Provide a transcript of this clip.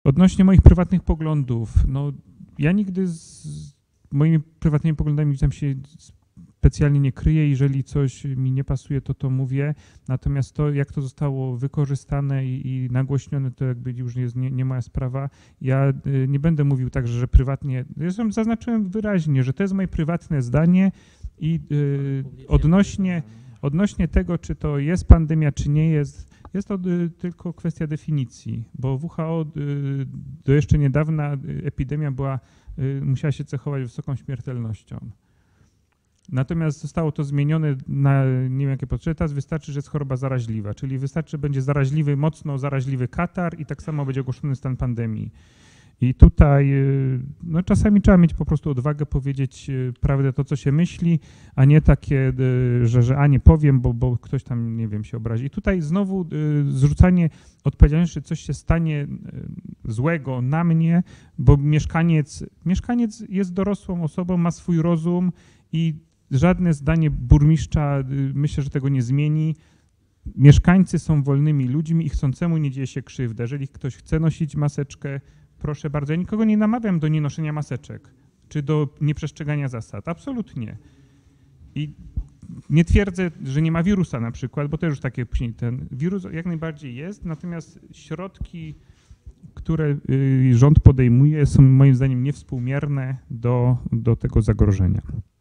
Odnośnie moich prywatnych poglądów, no ja nigdy z moimi prywatnymi poglądami tam się specjalnie nie kryję. Jeżeli coś mi nie pasuje, to mówię. Natomiast to, jak to zostało wykorzystane i nagłośnione, to jakby już nie moja sprawa. Ja nie będę mówił tak, że prywatnie, zresztą zaznaczyłem wyraźnie, że to jest moje prywatne zdanie i odnośnie tego, czy to jest pandemia, czy nie jest, jest to tylko kwestia definicji, bo WHO do jeszcze niedawna epidemia musiała się cechować wysoką śmiertelnością. Natomiast zostało to zmienione na nie wiem jakie potrzeby. Teraz wystarczy, że jest choroba zaraźliwa, czyli wystarczy, że będzie zaraźliwy, mocno zaraźliwy katar i tak samo będzie ogłoszony stan pandemii. I tutaj no, czasami trzeba mieć po prostu odwagę powiedzieć prawdę, to co się myśli, a nie takie, że nie powiem, bo ktoś tam, nie wiem, się obrazi. I tutaj znowu zrzucanie odpowiedzialności, że coś się stanie złego na mnie, bo mieszkaniec jest dorosłą osobą, ma swój rozum i żadne zdanie burmistrza myślę, że tego nie zmieni. Mieszkańcy są wolnymi ludźmi i chcącemu nie dzieje się krzywda. Jeżeli ktoś chce nosić maseczkę, proszę bardzo, ja nikogo nie namawiam do nienoszenia maseczek, czy do nieprzestrzegania zasad, absolutnie. I nie twierdzę, że nie ma wirusa na przykład, bo to już takie później ten wirus jak najbardziej jest, natomiast środki, które rząd podejmuje, są moim zdaniem niewspółmierne do tego zagrożenia.